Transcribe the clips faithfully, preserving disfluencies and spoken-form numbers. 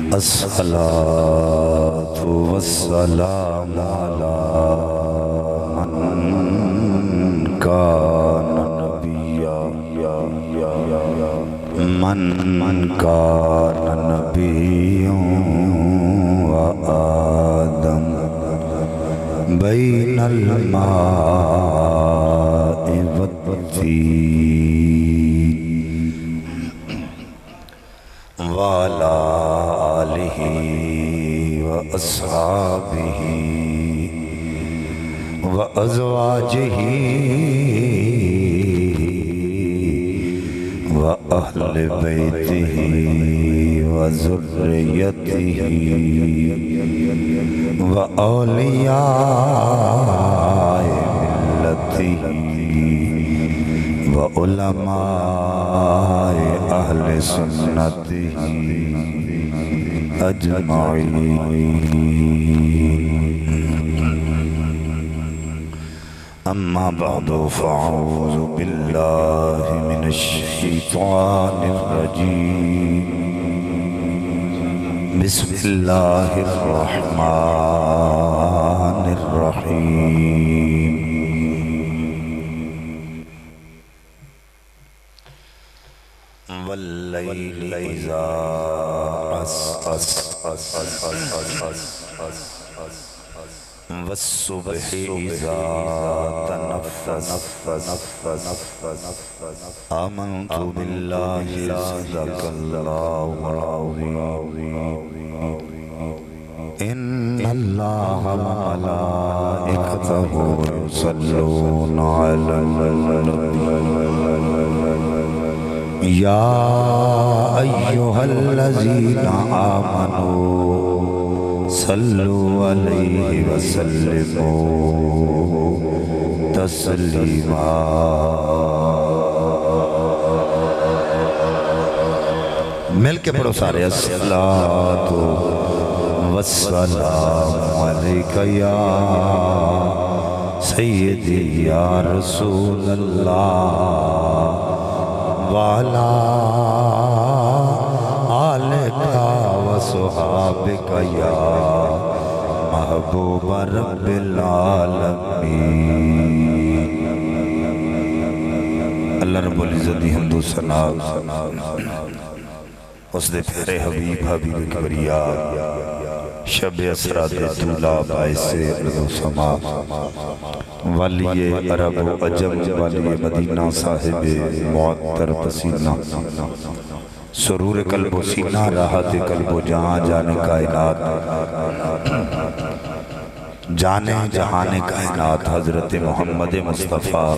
الصلاة والسلام على من كان نبيا من من كان نبيا وآدم بين الماء والطين وعلى آله وأصحابه وأزواجه وأهل بيته وذريته وأولياء ملته وعلماء أهل سنته أجمعين. أما بعد فأعوذ بالله من الشيطان الرجيم. بسم الله الرحمن الرحيم. والليل إذا عسعس والصبح إذا تنفس آمنت بالله صدق الله العظيم. إن الله وملائكته يصلون على النبي يا أيها الذين آمنوا صلوا عليه وسلموا تسلیما. مل کے پڑھو سارے. الصلاۃ والسلام علیک یا سیدی یا رسول اللہ وعلا آلک وصحابک یا محبوب رب العالمین. اللہ رب العزت دی حمد و ثنا اس دے پیارے حبیب حبیب کبریا شب اسرا دے دولا باعث ارض و سما والی عرب و عجم والی مدینہ صاحب معطر پسینہ سرور قلب و سینہ راحت قلب و جہاں جانے کائنات جانے جہان کائنات حضرت محمد مصطفیٰ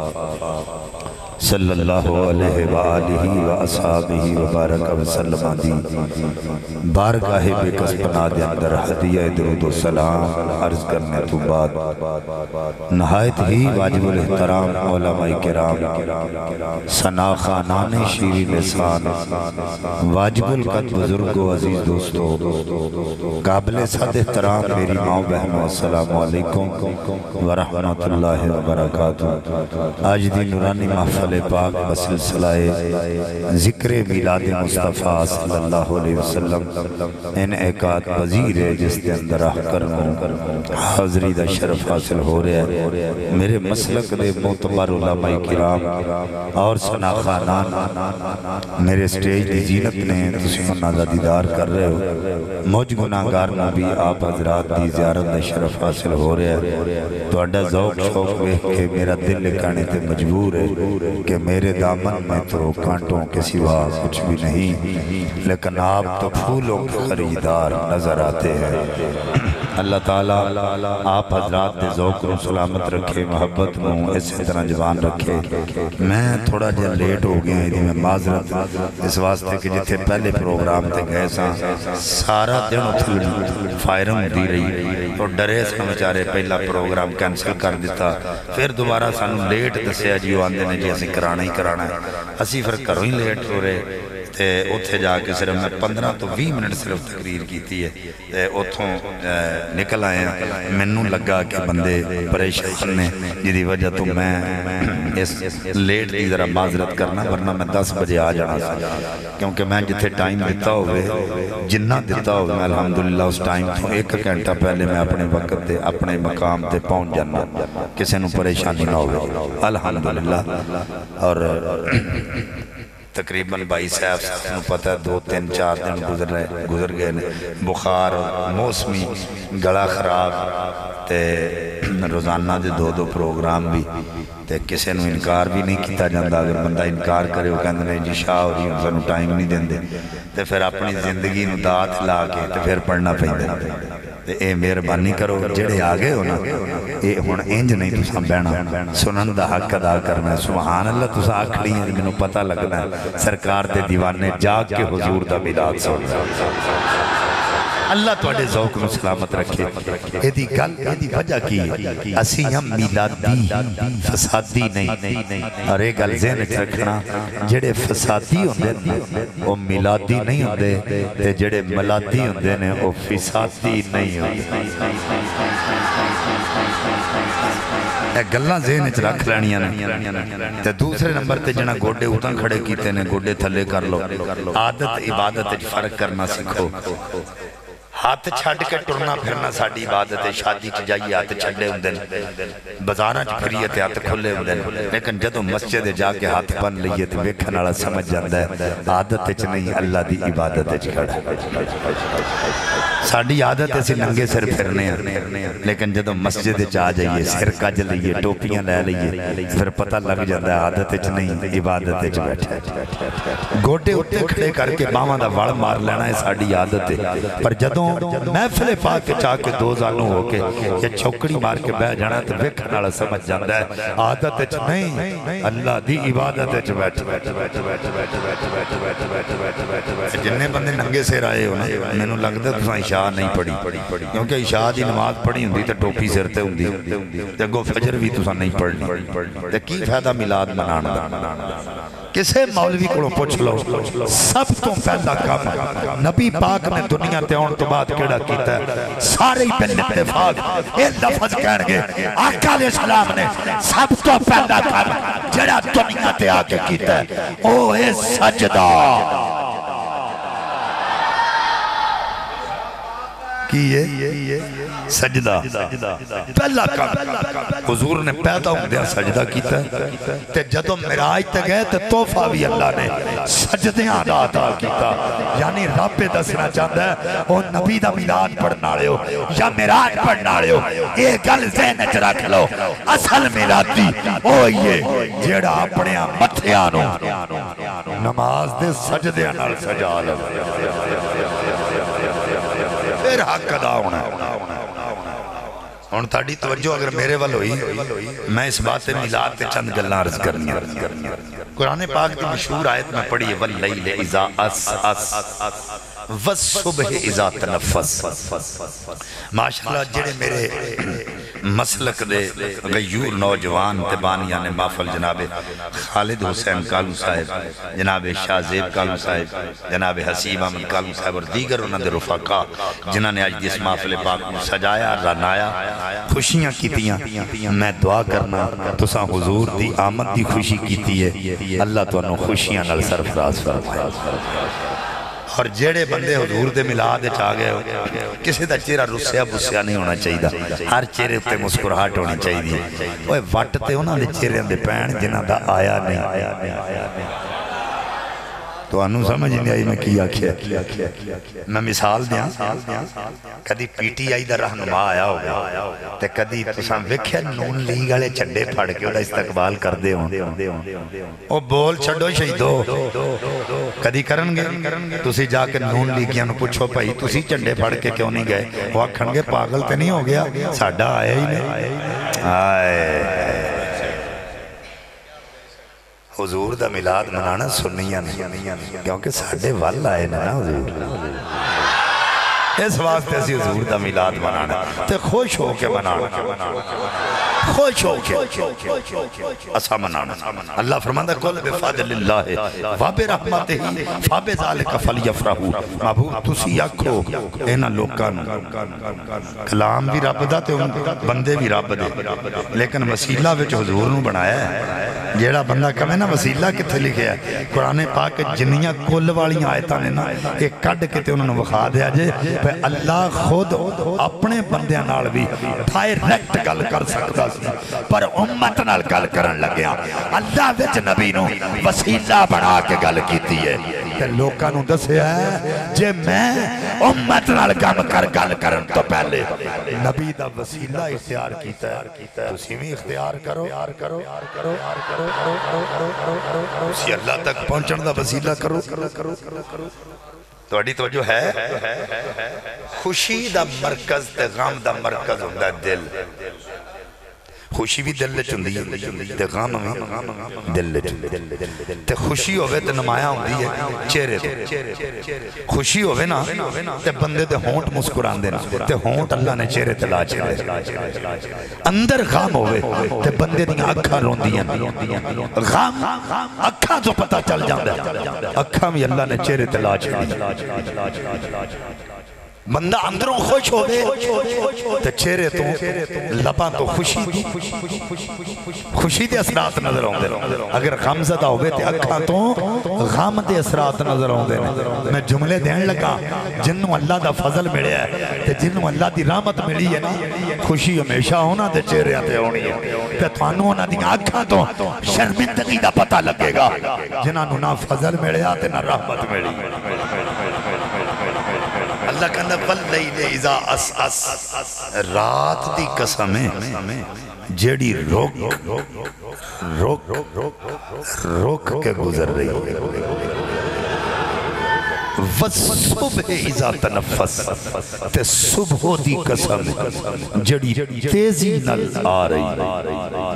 صلی اللہ علیہ وآلہ وآصحابہ وبارک وسلم دی بارگاہ بے قصبنا دے اندر حدیہ درود و سلام عرض کرنے تو بعد نہایت ہی واجب الاحترام علماء کرام ثنا خانان شیریں لسان واجب القدر بزرگ و عزیز دوستو قابل صد احترام میری ماں بہن السلام علیکم ورحمت اللہ وبرکاتہ. آج دی نورانی محفل پاک بسلسلہ ذکر میلاد مصطفیٰ صلی اللہ علیہ وسلم انعقاد پذیر ہے جس کے اندر احکرم حضری دا شرف حاصل ہو رہے ہیں. میرے مسلک دے معتبر علماء کرام اور ثنا خانان میرے سٹیج دی زینت نے تسی انہاں دا دیدار کر رہے ہو. موج گناہگار نبی آپ حضرات دی زیارت دا شرف حاصل ہو رہے ہیں. تو اڈا ذوق شوق ویکھ کے میرا دل لکھانے تے مجبور ہے کہ میرے دامن میں تو کانٹوں کے سوا کچھ بھی نہیں لیکن آپ تو پھولوں کے خریدار نظر آتے ہیں. اللہ تعالیٰ آپ حضرات دے ذوق و سلامت رکھے محبت موں اسی طرح جوان رکھے. میں تھوڑا جہاں لیٹ ہو گیا ہی میں معذرت اس واسطے کہ جتھے پہلے پروگرام تے گئے ساں سارا دن اتھل فائرنگ دی رہی تو ڈرے ساں بچارے پہلا پروگرام کینسل کر دیتا. پھر دوبارہ سانو لیٹ دسیا جی وہ آندے نے جی اسی کرانا ہی کرانا ہے. اسی پھر کروں ہی لیٹ ہو رہے تے اتھے جا کے صرف میں پندرہ تو بھی منٹ صرف تقریر کیتی ہے تے اتھوں نکل آئے ہیں منوں لگا کہ بندے پریشان نے جدی وجہ تو میں اس لیٹ دی ذرا معذرت کرنا ورنہ میں دس بجے آ جانا سا کیونکہ میں جتھے ٹائم دیتا ہوئے جنہ دیتا ہوئے میں الحمدللہ اس ٹائم تو ایک گھنٹہ پہلے میں اپنے وقت تے اپنے مقام تے پہنچ جانا کسی نو پریشانی نہ ہوئے الحمدللہ اور تقریباً بائی صاحب سنو پتہ دو تین چار دن گزر رہے گزر گئے بخار موسمی گڑا خراب تے روزانہ دے دو دو پروگرام بھی تے کسے نو انکار بھی نہیں کیتا جاندہ اگر بندہ انکار کرے وہ کہندے نہیں جی شاہ ہو رہی ہوں سنو ٹائم نہیں دیں دے تے پھر اپنی زندگی نو دات لا کے تے پھر پڑھنا پہندے تے اے مہربانی کرو جڑے آگے ہونا اے ہون انج نہیں تساں بہنا سنن دا حق ادا کرنا سبحان اللہ تساں آکھڑی ہیں مینوں پتہ لگنا ہے سرکار دے دیوانے جاگ کے حضور دا میلاد سن اللہ توڑے ذوق میں سلامت رکھے ایدی گل ایدی وجہ کی ہے اسی ہم میلادی فسادی نہیں اور ایک گل ذہن رکھنا جڑے فسادی ہوندے وہ میلادی نہیں ہوندے تے جڑے ملادی ہوندے نے وہ فسادی نہیں ہوندے ایک گلہ ذہن اچھ رکھ لینیاں نے تے دوسرے نمبر تے جنہ گوڑے اتاں کھڑے کیتے نے گوڑے تھلے کر لو عادت عبادت اچھ فرق کرنا سکھو ہاتھ چھڑ کے ٹرنا پھرنا ساڑی عبادت ہے شادی چ جائیے ہاتھ چھڑے ہوندے بازاراں چ پھریے تے ہاتھ کھلے ہوندے لیکن جدوں مسجد جا کے ہاتھ بن لئیے تے ویکھن والا سمجھ جاندا ہے عادت وچ نہیں اللہ دی عبادت وچ کھڑا ساڑی عادت ہے سی ننگے سر پھرنے ہیں لیکن جدوں مسجد وچ آ جائیے سر کج لئیے ٹوپیاں لے لئیے پھر پتہ لگ جاندا ہے عادت وچ نہیں عبادت وچ بیٹھا گوڑے اٹھے کھڑے کر کے باواں دا وڑ مار لینا ہے ساڑی عادت ہے پر جدوں محفل پاک کے چاہ کے دو زانوں ہو کے یہ چوکڑی مار کے بہ جانا تو ویکھن والا سمجھ جاندا ہے عادت اچ نہیں اللہ دی عبادت اچ بیٹھ جننے بندے ننگے سر آئے ہونا میں نو لگتا تساں عشاء نہیں پڑھی کیونکہ عشاء دی نماز پڑھی ہوندی تے ٹوپی سر تے ہوندی تے اگوں فجر بھی تساں نہیں پڑھنی تے کی فائدہ میلاد منانا کسے مولوی کو پوچھ لو سب تو پہلا کام نبی پاک نے دنیا تے آن تو بعد کیڑا کیتا ہے سارے ہی پہلے اتفاق ایک لفظ کہن گے آقا علیہ السلام نے سب تو پہلا کام جڑا دنیا تے آکے کیتا ہے او ہے سجدہ کیے سجدہ پہلا کام حضور نے پیدا ہوں دیا سجدہ کیتا ہے تے جدو معراج تے گئے تے توفہ بھی اللہ نے سجدیاں ادا عطا کیتا یعنی رب دسنا چاہتا ہے او نبی دا میلاد پڑھنا رہے ہو یا معراج پڑھنا رہے ہو ایک گل ذہن وچ رکھ لو اصل میلادی او یہ جیڑا اپنے متھیاں نو نماز دے سجدیاں نال سجا لے پھر حق ادا ہونا ہون تاڑی توجہ اگر میرے وال ہوئی میں اس بات میلاد تے چند گلنا عرض کرنی قرآن پاک کی مشہور آیت میں پڑھی ہے واللیل اذا اس اس والصبح اذا تنفس ماشاءاللہ جڑے میرے مسلک دے غیور نوجوان تبانیان محفل جناب خالد حسین کالو صاحب جناب شاہ زیب کالو صاحب جناب حسیب احمد کالو صاحب اور دیگر انہوں نے رفقا جنہوں نے آج جس محفل پاک کو سجایا رنایا خوشیاں کیتیاں میں دعا کرنا تساں حضور دی آمد دی خوشی کیتی ہے اللہ تو انہوں خوشیاں نل سرفراز فرمائے اور جیڑے بندے حضور دے میلاد چاہ گئے ہو کسی دا چہرہ رسیا بسیا نہیں ہونا چاہیے ہر چہرے تے مسکراہٹ ہونی چاہیے اوہ وٹ تے انہاں دے چہرے دے پین جنہاں دا آیا نہیں تو انہوں سمجھ نہیں آئی میں کیا کیا میں مثال دیا کدی پی ٹی آئی دا رہنما آیا ہوگا تے کدی تساں ویکھیا نون لیگ والے چڈے پھڑ کے اودا استقبال کر دے ہوں او بول چھڈو شہیدو کدی کرن گے تسی جا کے نون لیگیاں نو پوچھو بھائی تسی چڈے پھڑ کے کیوں نہیں گئے وہ آکھن گے پاگل تے نہیں ہو گیا ساڈا آیا ہی نہیں آئے حضور دا میلاد منانا سنیاں نہیں کیونکہ ساڑھے وال آئے نا حضور اس واسطے اسی حضور دا میلاد منانا تے خوش ہو کے منانا خوش ہو کے اسا منانا اللہ فرماندہ قل بفضل اللہ وبرحمتہ فبذلک فلیفرحوا محبوب تسی آکھو انہاں لوکاں کلام بھی رب دا تے بندے بھی رب دے لیکن وسیلہ وچ حضور نو بنایا ہے جیڑا بندہ کہے نا وسیلہ کتھے لکھیا ہے قرآن پاک جنیاں کل والی آیتاں نے نا ایک کڈ کے تے انہوں نے وکھا دیا جے پہ اللہ خود اپنے بندیاں نال بھی ڈائریکٹ گل کر سکتا سی پر امت نال گل کرن لگیا اللہ وچ نبی نو وسیلہ بنا کے گل کیتی ہے تے لوکاں نو دسیا ہے جے میں امت نال گم کر گل کرن تو پہلے نبی دا وسیلہ اختیار کیتا ہے تسی بھی اختیار کرو کرو کرو اسی اللہ تک پہنچن دا وسیلہ کرو تو اڈی توجہ ہے خوشی دا مرکز تے غم دا مرکز ہوندہ ہے دل خوشی بھی دل چندی ہے تے غم بھی دل چندی تے خوشی ہوئے تے نمایاں ہوندی ہے چہرے تے خوشی ہوئے نا تے بندے تے ہونٹ مسکران دینا تے ہونٹ اللہ نے چہرے تے لا چہرے اندر غم ہوئے تے بندے دیا اکھا رون دیا غم اکھا جو پتہ چل جاندے اکھا بھی اللہ نے چہرے تے لا چہرے بندہ اندروں خوش ہو گئے تے چہرے تو لباں تو خوشی دی خوشی دے اثرات نظر ہوں دے اگر غم زدہ ہوئے تے اکھاں تو غم دے اثرات نظر ہوں دے میں جملے دین لگا جنہوں اللہ دا فضل ملے ہے تے جنہوں اللہ دی رحمت ملی ہے نا خوشی ہمیشہ ہونا تے چہرے آتے ہونی ہے تے توانوں ہونا دی اکھاں تو شرمندگی دا پتہ لگے گا جنہوں نہ فضل ملے آتے نہ رحمت ملی اللہ کہنا واللیل اذا اس اس رات دی قسمیں جیڑی روک روک روک کے گزر رہی والصبح اذا تنفس تے صبح دی قسم جڑی تیزی نل آ رہی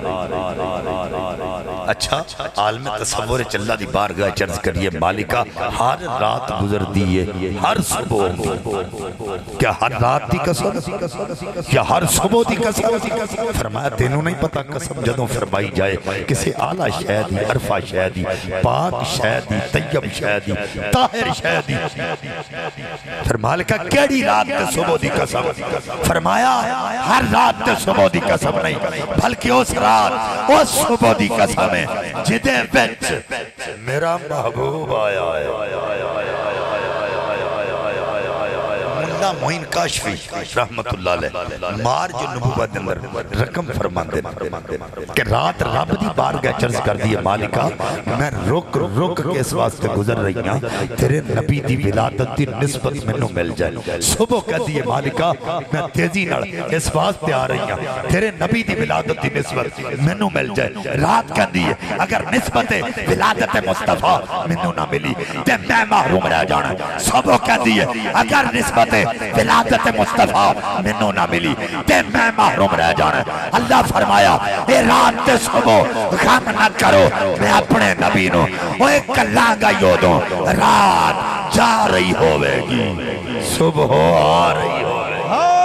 اچھا عالم تصور چلہ دی بارگاہ چرز کریے مالکہ ہر رات گزر دیئے ہر صبح کیا ہر رات دی قسم کیا ہر صبح دی قسم فرمایا تینوں نہیں پتا قسم جدوں فرمائی جائے کسی اعلیٰ شہدی عرفہ شہدی پاک شہدی طیب شہدی طاہر شہدی فرمایا لکھا کیڑی رات تے صبح دی قسم فرمایا ہر رات تے صبح دی قسم نہیں بلکہ اس رات اس صبح دی قسم ہے جدے بچ میرا محبوب آیا ہے اللہ معین کاشفی رحمت اللہ علیہ مار جو نبوت اندر رقم فرمان دے کہ رات رب دی بارگاہ چرز کر دیئے مالکہ میں رک رک کے اس واسطے گزر رہی ہوں تیرے نبی دی ولادت دی نسبت میں نو مل جائے صبح کہہ دیئے مالکہ میں تیزی نڑ اس واسطے آ رہی ہوں تیرے نبی دی ولادت دی نسبت میں نو مل جائے رات کہہ دیئے اگر نسبت ولادت مصطفیٰ میں نو نہ ملی تے میں محروم رہ جانا صبح کہہ دیئے اگر نسبت ولادت مصطفیٰ منو نہ ملی تے میں محروم رہ جانا اللہ فرمایا اے رات تے صبح غم نہ کرو میں اپنے نبی نو وہ ایک کلانگا یو دوں رات جا رہی ہوئے گی صبح آ رہی ہوئے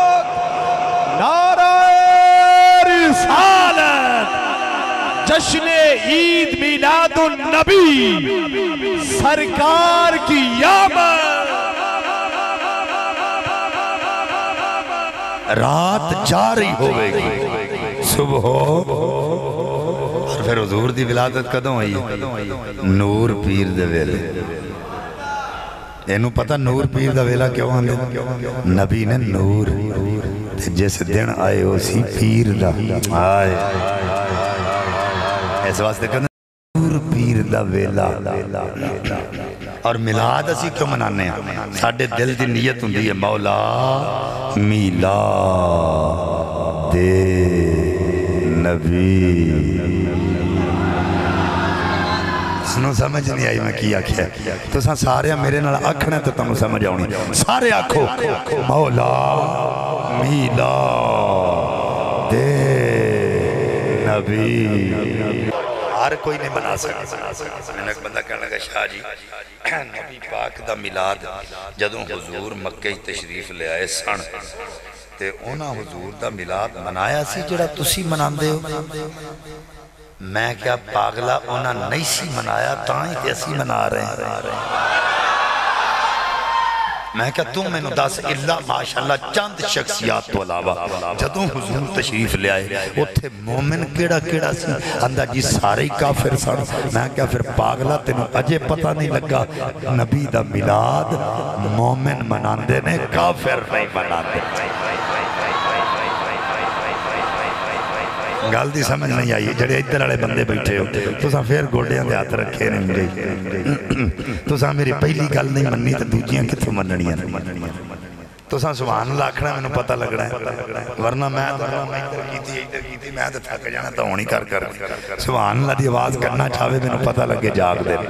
نعرہ رسالت جشن عید میلاد النبی سرکار کی یامت رات جا رہی ہوئے گی صبح اور پھر حضور دی ولادت کدوں ہوئی نور پیر دے ویلے اینو پتہ نور پیر دا ویلا کیوں آندے نبی نے نور جیسے دن آئے ہو سی پیر دا آئے ایسے واسطے کہتے نور پیر دا ویلا اور میلاد اسی کیوں منانے ہیں ساڑھے دل دی نیت ہوں دی ہے مولا میلاد نبی سنو سمجھ نہیں آئی میں کیا کیا تو سن سارے میرے نال آکھنے تو تمہیں سمجھ آؤنی سارے آکھو مولا میلاد نبی ہر کوئی نہیں منا سکتا. میں نے ایک بندہ کہنے لگا شاہ جی نبی پاک دا میلاد جدوں حضور مکہ تشریف لے آئے سن تے اونا حضور دا میلاد منایا سی جڑا تسی مناندے ہو. میں کیا پاگلا اونا نہیں سی منایا تاں ہی تے اسی منا رہے ہیں. میں کہا تم میں نو دس اللہ ماشاءاللہ چند شخصیات تو علاوہ جدوں حضور تشریف لے آئے اتھے مومن کیڑا کیڑا سی اندہ جی سارے ہی کافر سن. میں کہا پھر پاگلا تینوں اجے پتہ نہیں لگا نبی دا میلاد مومن مناندے نے کافر نہیں مناندے. گل دی سمجھ نہیں آئی جڑے ادھر والے بندے بیٹھے ہو تساں پھر گوڈیاں دے ہاتھ رکھے نہیں میرے تساں میری پہلی گل نہیں مننی تے دوجیاں کتھوں مننیاں تساں سبحان اللہ آکھنا مینوں پتہ لگنا ہے ورنہ میں ادھر کیتی ادھر کیتی میں تے تھک جانا تے ہونی کر کر سبحان اللہ دی آواز کرنا چاہے مینوں پتہ لگے جاگ دے.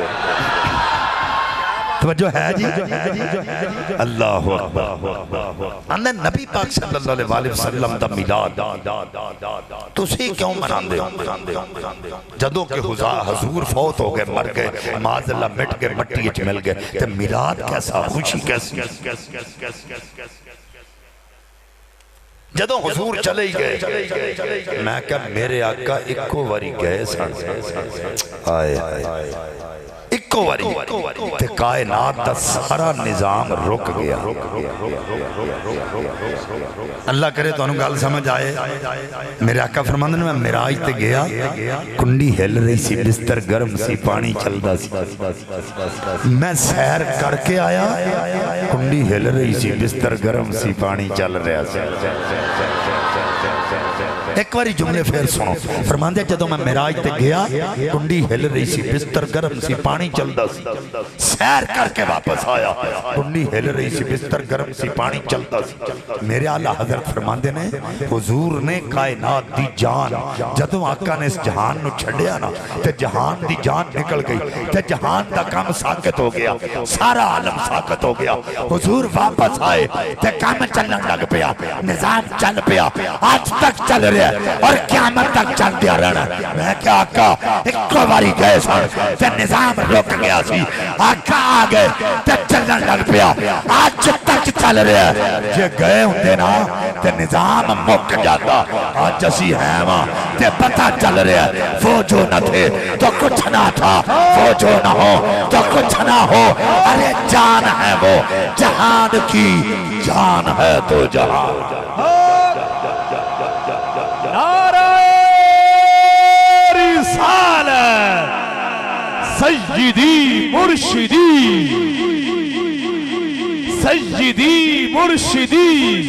توجہ ہے جی اللہ اکبر. اندہ نبی پاک صلی اللہ علیہ وسلم دا میلاد تسی کیوں مناندے ہو جدوں کہ حضور فوت ہو گئے مر گئے معاذ اللہ مٹ گئے مٹی اچ مل گئے تے میلاد کیسا خوشی کیسی جدوں حضور چلے ہی گئے. میں کہا میرے آقا ایکو واری گئے سن آئے ایکو واری تے کائنات دا سارا نظام رک گیا. اللہ کرے تو انہوں گال سمجھ آئے میرے آقا فرماندے نے میں معراج تے گیا کنڈی ہل رہی سی بستر گرم سی پانی چلدا سی. میں سیر کر کے آیا کنڈی ہل رہی سی بستر گرم سی پانی چل رہا سی. ایک واری جملے پھر سنو فرماندے جدوں میں معراج تے گیا کنڈی ہل رہی سی بستر گرم سی پانی چلدا سی. سیر کر کے واپس آیا کنڈی ہل رہی سی بستر گرم سی پانی چلدا سی. میرے اعلیٰ حضرت فرماندے نے حضور نے کائنات دی جان جدوں آقا نے اس جہان نو چھڑیا نا تے جہان دی جان نکل گئی تے جہان دا کام ساکت ہو گیا سارا عالم ساکت ہو گیا. حضور واپس آئے تے کام چلن لگ پیا نظام چل پیا آج تک چل رہا اور قیامت تک چل دیا رہنا. میں کیا آقا ایک باری گئے سن تے نظام رک گیا سی آقا آگئے تے چلن لگ پیا آج تک چل رہا ہے. جے گئے ہوندے نا تے نظام مک جاتا آج اسی ہیں ماں تے پتہ چل رہا ہے وہ جو نہ تھے تو کچھ نہ تھا وہ جو نہ ہو تو کچھ نہ ہو. ارے جان ہے وہ جہان کی جان ہے تو جہان. سیدی مرشدی سیدی مرشدی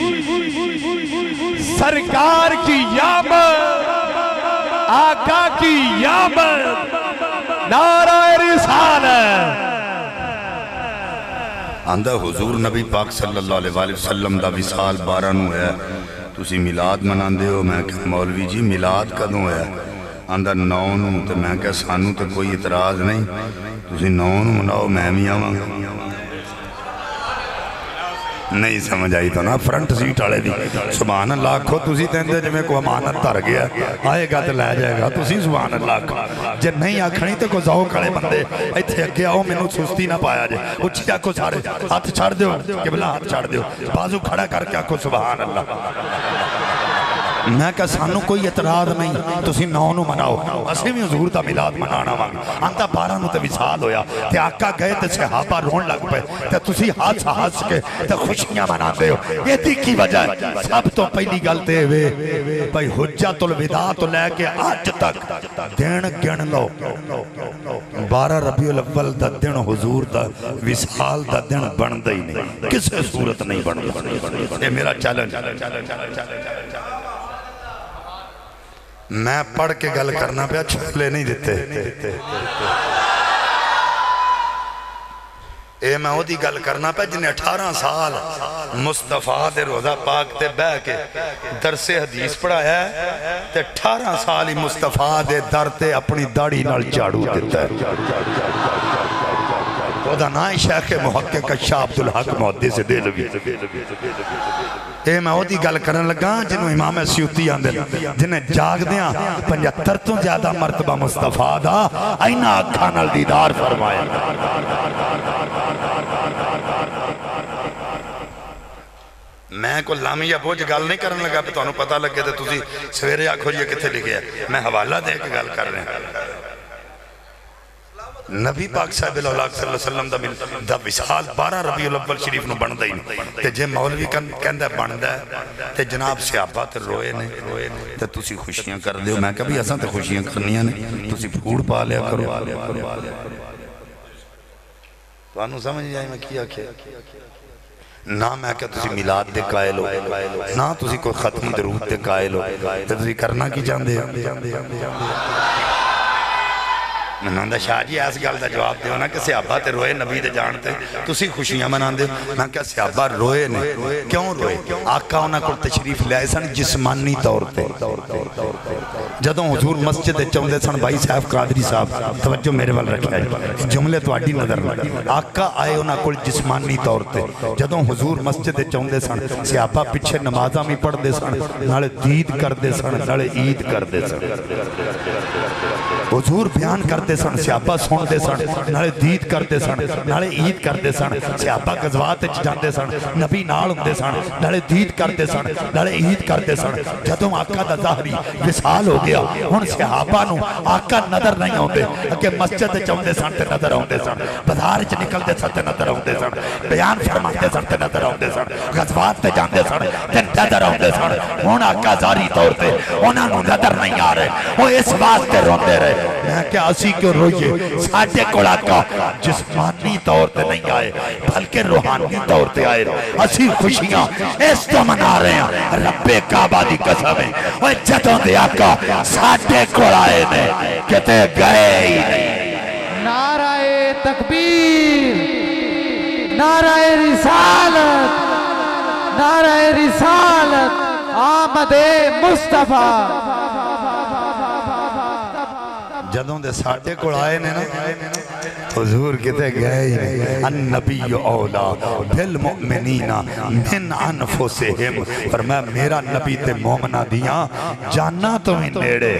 سرکار کی یامت آقا کی یامت نعرہ رسالت. آندہ حضور نبی پاک صلی اللہ علیہ وسلم دا وصال بارہ نو ہے تسی میلاد مناندے ہو. میں کہ مولوی جی میلاد کدوں ہے آندہ نو نو تے میں کہ سانو تے کوئی اعتراض نہیں تسی نو نو مناؤ میں بھی آواں نہیں سمجھ آئی تو نا فرنٹ سیٹ آلے دی سبحان اللہ کھو تسی تیندے جے میں کو امانت تر گیا آئے گا تے لے جائے گا تسی سبحان اللہ کھو جے نہیں آکھنی تے کو زاؤ کھڑے بندے ایتھے اگیا ہو میں نو سستی نہ پایا جے اچھی آکھو سارے ہاتھ چھاڑ دیو قبلہ ہاتھ چھاڑ دیو بازو کھڑا کر کے آکھو سبحان اللہ. میں کہا سانو کوئی اعتراض نہیں تسی نو نو مناؤ اسی میں حضور دا میلاد منانا مانگ آنتا بارہ نو تے وصال ہویا تے آقا گئے تے صحابہ رون لگ پے تے تسی ہاتھ ہاتھ کے تے خوشیاں مناندے ہو. یہ دی کی وجہ ہے سب تو پہلی گلتے ہوئے بھائی حجت الوداع تو لے کے آج تک دین گن لو بارہ ربیع الاول دا دن حضور دا وصال دا دن بن دے ہی نہیں کسے صورت نہیں بن دے. یہ میرا چیلنج میں پڑھ کے گل کرنا پیا چھولے نہیں دیتے اے میں وہ دی گل کرنا پیا جنہیں اٹھارہ سال مصطفیٰ دے روزہ پاک تے بہ کے درس حدیث پڑھایا ہے تے اٹھارہ سال ہی مصطفیٰ دے در تے اپنی داڑھی نال جھاڑو دیتا ہے. وہ دا نا شیخ محقق شاہ عبدالحق محدث دہلوی اے میں وہ دی گل کرن لگا جنہوں امام سیوطی آندے جنہیں جاگ دیاں پنجتر تو زیادہ مرتبہ مصطفیٰ دا اینا اکھا نال دیدار فرمایا میں کو لامیہ بوجھ گل نہیں کرنے لگا پہ تو انہوں پتہ لگے تھے تُسی سویرے آنکھو یہ کتے لکھے ہیں میں حوالہ دے کے گل کر رہے ہیں نبی پاک صاحب اللہ صلی اللہ علیہ وسلم دا, دا وصال بارہ ربیع الاول شریف نو بندہ ہی تے جے مولوی کہندہ بندہ ہے تے جناب صحابہ تے روئے نے تے تُسی خوشیاں کر دیو میں کبھی ایسا تے خوشیاں کرنیاں نے تُسی پھوڑ پا لیا کرو تو انہوں سمجھ جائے میں کیا کیا نہ میں کہ تُسی میلاد دے قائل ہو نہ تُسی کوئی ختمی درود دے قائل ہو تے تُسی کرنا کی جاندے منان دا شاہ جی ایس گل دا جواب دیو نا کہ صحابہ تے روئے نبی دے جانتے تُسی خوشیاں منان دیو میں کہ صحابہ روئے نے کیوں روئے آقا انہاں کو تشریف لے آئے سن جسمانی طور تے جدوں حضور مسجد چوندے سن بھائی صاحب قادری صاحب توجہ میرے وال رکھا ہے جملے تو آڈی نظر آقا آئے انہاں کو جسمانی طور تے جدوں حضور مسجد چوندے سن صحابہ پچھے نمازہ میں پڑھ دے سن نالے دید کر دے سن نالے عید کر دے سن حضور بیان کرتے سن صحابہ سن دے سن نالے دید کرتے سن نالے عید کرتے سن صحابہ غزوات جاندے سن نبی نال ہوندے سن نالے دید کرتے سن نالے عید کرتے سن جدوں آقا دا ظاہری وصال ہو گیا ہن صحابہ نو آقا نظر نہیں ہوندے کہ مسجد چوندے سن تے نظر ہوندے سن بازار وچ نکلدے سن تے نظر ہوندے سن بیان فرماندے سن تے نظر ہوندے سن غزوات تے جاندے سن تے نظر ہوندے سن ہن آقا ظاہری طور تے انہاں نو نظر نہیں آ رہے وہ اس واسطے روندے رہے میں کیا اسی کیوں روئیے ساڑھے کو آقا جسمانی طور تے نہیں آئے بلکہ روحانی طور تے آئے اسی خوشیاں اس تو منا رہے ہیں رب کعبہ دی قسم ہے وہ جدوں دے آقا ساڑھے کو آئے نے کہتے گئے ہی نہیں نعرہ تکبیر نعرہ رسالت نعرہ رسالت آمد مصطفیٰ جدوں دے ساڑھے کو آئے نے نا حضور کہتے گئے النبی اولا بالمؤمنین من انفسہم فرمایا میرا نبی تے مومنہ دیاں جانا تو ہی نیڑے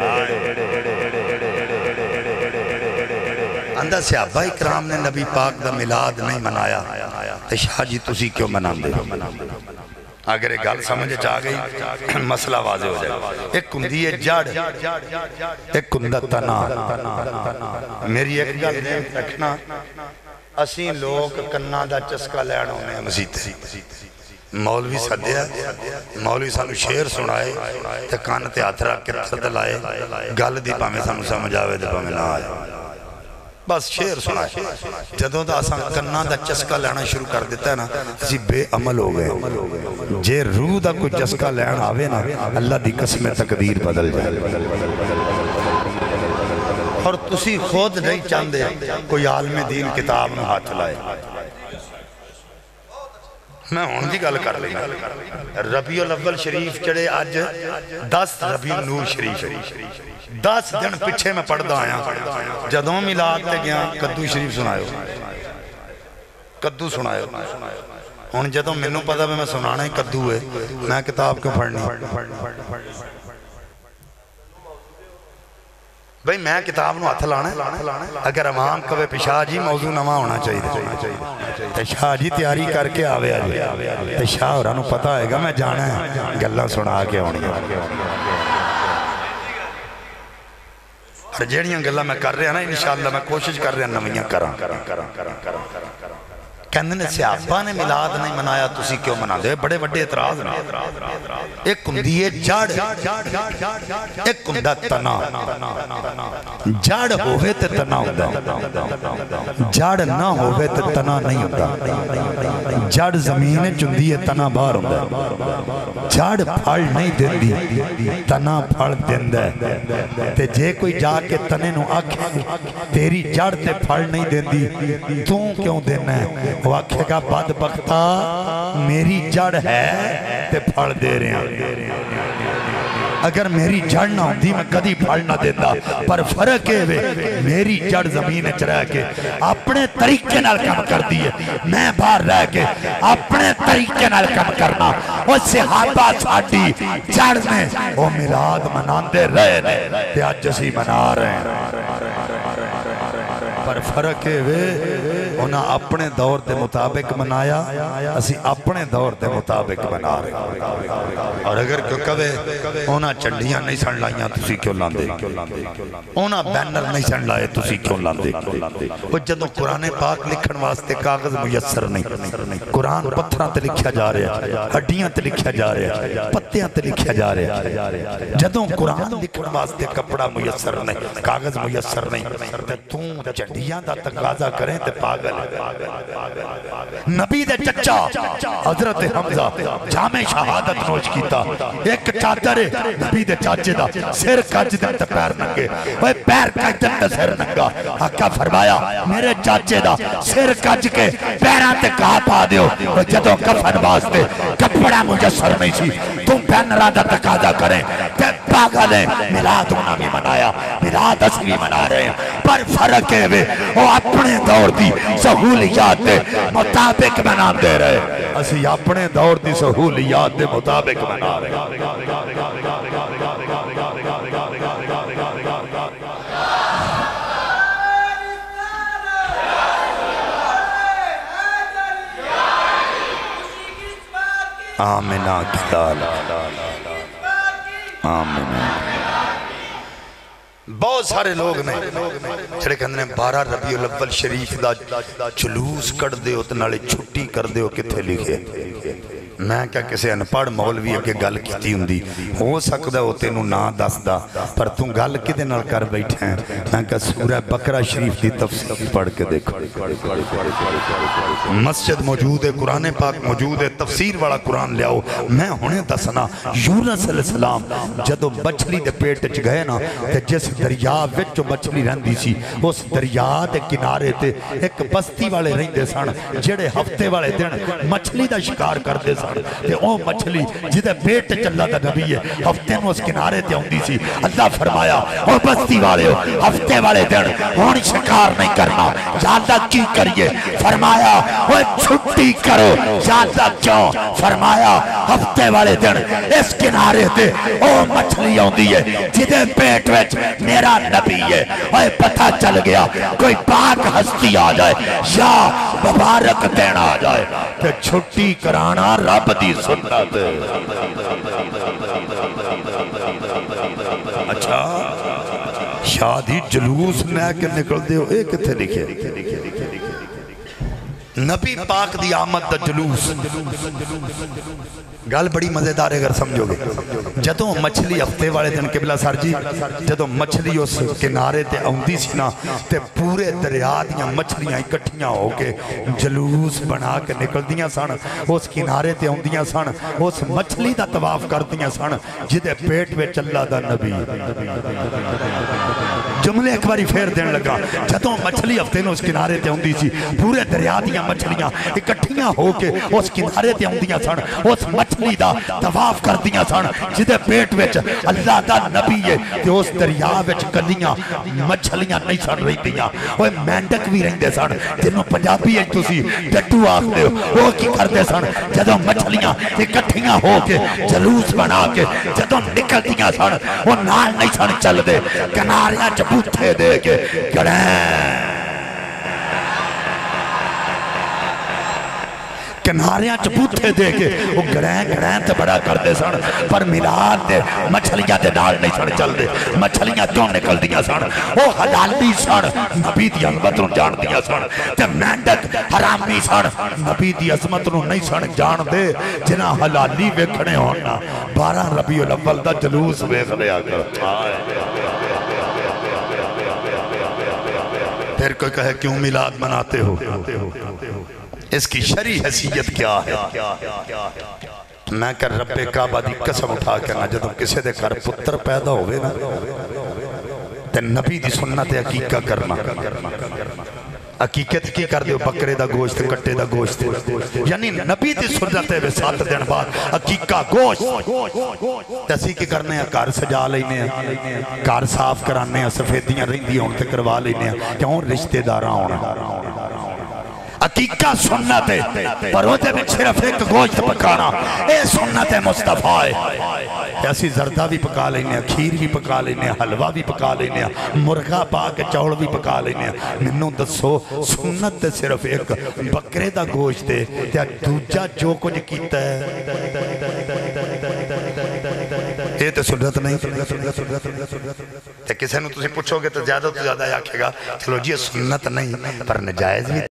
اندہ صحابہ اکرام نے نبی پاک دا میلاد نہیں منایا تے شاہ جی تُسی کیوں منان دے اگر ایک گل سمجھ چاہ گئی مسئلہ واضح ہو جائے ایک کندی ہے جڑ ایک کندہ تنا میری ایک گل دیں رکھنا اسی لوگ کنہ دا چسکا لینا ہونے مسیح مولوی صدیہ مولوی سانو شیر سنائے تے کانتے آترہ کے ترد لائے گل دی پاہمیں سانو سمجھ آوے دے پاہمیں نہ آئے بس شیر سنائے جدوں دا آسان کنہ دا چسکا لینا شروع کر دیتا ہے نا اسی بے عمل ہو گئے جے روح دا کوئی چسکا لینا آوے نا اللہ دی قسم تقدیر بدل جائے اور تسی خود نہیں چاندے کوئی عالم دین کتاب میں ہاتھ لائے میں ہون دی گل کر لیں ربیع الاول شریف چڑے آج دس ربیع نور شریف دس دن پچھے میں پڑھ دا آیا جدوں میلاد تے گیا کدو شریف سنائے کدو سنائے ہون جدوں منوں پتا میں سنانا ہی کدو ہے میں کتاب کو پڑھنی بھئی میں کتاب نو ہاتھ لانا اگر امام کبھے پیشاہ جی موضوع نواں ہونا چاہیے تے شاہ جی تیاری کر کے آوے آوے تے شاہ اور انہوں پتا ہے گا میں جانا ہے گلہ سنا کے ہونی اور جیڑیاں گلہ میں کر رہے ہیں نا انشاءاللہ میں کوشش کر رہے ہیں نویاں کران کہندے صحابہ نے میلاد نہیں منایا تسی کیوں منا دے بڑے بڑے اعتراض نا ایک کندی ہے جڑ ایک کندہ تنا جڑ ہوئے تے تنا ہوتا جڑ نہ ہوئے تے تنا نہیں ہوتا جڑ زمین چندی ہے تنا باہر ہوتا جڑ پھڑ نہیں دن دی تنا پھڑ دن دے تے جے کوئی جا کے تنے نو آکھے تیری جڑ تے پھڑ نہیں دن دی تو کیوں دن ہے وہ آکھے گا بدبختہ میری جڑ ہے تے پھڑ دے رہے ہیں اگر میری جڑ نہ ہوندی میں کدی پھڑ نہ دیتا پر فرق ہے وے میری جڑ زمین اچ رہ کے اپنے طریقے نال کام کر دیئے میں باہر رہ کے اپنے طریقے نال کام کرنا وہ صحابہ ساڑی جڑ میں وہ میلاد مناندے رہے تے آج جسی منا رہے ہیں پر فرق ہے وے انہاں اپنے دور دے مطابق منایا اسی اپنے دور دے مطابق منا رہے ہیں اور اگر کیوں کہے انہاں چنڈیاں نہیں سن لائیاں تسی کیوں لاندے انہاں بینر نہیں سن لائے تسی کیوں لاندے وہ جدوں قرآن پاک لکھن واسطے کاغذ میسر نہیں قرآن پتھراں تے لکھیا جا رہا ہے ہڈیاں تے لکھیا جا رہا ہے پتیاں تے لکھیا جا رہا ہے جدوں قرآن لکھن واسطے کپڑا میسر نہیں کاغذ میسر نہیں تے توں چنڈیاں دا تقاضا کریں تے پاگل نبی دے چچا حضرت حمزہ جامع شہادت نوش کیتا ایک چادر نبی دے چاچے دا سر کج دن تے پیر ننگے وہ پیر کج دن تے سر ننگا آقا فرمایا میرے چاچے دا سر کج کے پیران تے کہا پا دیو وہ جدوں کفن واسطے کپڑا مجسر نہیں سی تم بینرہ دا تقاضا کریں تے پاگل ہیں میلاد انہاں بھی منایا میلاد اس بھی منا رہے ہیں پر فرق ہے وہ وہ اپنے دور دی سہولیات دے مطابق بنا دے رہے اسی اپنے دور دی سہولیات دے مطابق بنا رہے آمینہ کتال آمینہ بہت سارے لوگ نے چھڑے کہندے ہیں بارہ ربیع الاول شریف دا جلوس کر دے ہو تنالے چھٹی کر دے ہو کتھے لکھے میں کیا کسے انپڑھ مولوی اگے گل کیتی ہوں دی ہو سکتا ہو تینوں نا دس دا پر تم گل کدے نال کر بیٹھے ہیں میں کہا سورہ بقرہ شریف دی تفسیر پڑھ کے دیکھو مسجد موجود ہے قرآن پاک موجود ہے تفسیر والا قرآن لے آؤ میں ہونے دسنا یونس علیہ السلام جدو مچھلی دے پیٹ چ گئے نا تے جس دریا وچ جو مچھلی رہندی سی اس دریا دے کنارے تے ایک بستی والے رہندے سن جڑے ہفتے والے دن مچھلی دا شکار کردے سن تے او مچھلی جدے پیٹ چلا دا نبی ہے ہفتے میں اس کنارے تے ہوندی سی اللہ فرمایا او بستی والے ہو ہفتے والے دن ہون شکار نہیں کرنا یا اللہ کی کریے فرمایا او چھٹی کرو یا اللہ کیوں فرمایا ہفتے والے دن اس کنارے تے او مچھلی ہوندی ہے جدے پیٹ وچ میرا نبی ہے اوے پتہ چل گیا کوئی پاک ہستی آ جائے یا مبارک دینا آ جائے تے چھٹی کرانا رب دی سنت اچھا شادی جلوس میں کہ نکل دے ہو ایک تھے لکھے نبی پاک دی آمد دا جلوس گل بڑی مزیدار ہے اگر سمجھو گے جدوں مچھلی ہفتے والے دن قبلہ سر جی جدوں مچھلی اس کنارے تے آوندی سی نا تے پورے دریا دیاں مچھلیاں اکٹھیاں ہو کے جلوس بنا کے نکلدیاں سن اس کنارے تے آوندیاں سن اس مچھلی دا طواف کردیاں سن جدے پیٹ وچ اللہ دا نبی جملے ایک باری پھر دین لگا جدوں مچھلی ہفتے نو اس کنارے تے آوندی سی پورے دریا دیاں مچھلیاں اکٹھیاں ہو کے اس کنارے تے آوندیاں سن اس مچھلی دا طواف کر دیاں سن جدے پیٹ وچ اللہ دا نبی ہے تے اس دریا وچ کلیاں مچھلیاں نہیں سن رہی دیاں وہ مینڈک بھی رہندے سن جنوں پنجابی ہے تسی ڈٹو آکھدے ہو وہ کی کردے سن جدوں مچھلیاں اکٹھیاں ہو کے جلوس بنا کے جدوں نکل دیاں سن وہ نال نہیں سن چل دے کناریاں چبوتھے دے کے گڑیں کناریاں چبوتھے دے کے وہ گڑیں گڑیں تے بڑا کر دے سن پر ملاد دے مچھلیاں دے نال نہیں سن چل دے مچھلیاں کیوں نکل دیاں سن وہ حلالی سن نبی دی عظمت نو جان دیاں سن تے مینڈک حرامی سن نبی دی عظمت نو نہیں سن جان دے جنہ حلالی ویکھنے ہونا بارہ ربیع الاول دا جلوس ویکھ لیا کر پھر کوئی کہے کیوں میلاد مناتے ہو اس کی شرعی حیثیت کیا ہے میں کر رب کعبہ دی قسم اٹھا کے نہ جدوں کسے دے گھر پتر پیدا ہوئے نا تے نبی دی سنت حقیقہ کرنا عقیقت کی کر دیو بکرے دا گوشت کٹے دا گوشت یعنی نبی دی سنت ہے سات دن بعد عقیقہ گوشت تسی کی کرنے ہیں کار سجا لینے ہیں کار صاف کرانے ہیں سفیدیاں رہندیاں ہون تے کروا لینے ہیں کیوں رشتہ داراں ہونا عقیقہ سنت ہے پر ہوتے میں صرف ایک گوشت پکانا اے سنت مصطفیٰ ہے ایسی زردہ بھی پکا لینے کھیر بھی پکا لینے حلوہ بھی پکا لینے مرغا پا کے چوڑ بھی پکا لینے منوں دسو سنت ہے صرف ایک بکرے دا گوشت ہے یا دوجہ جو کچھ کیتا ہے یہ تو سنت نہیں تے کسے نو تسی پوچھو گے تو زیادہ تو زیادہ آکھے گا چلو جی سنت نہیں پر نجائز بھی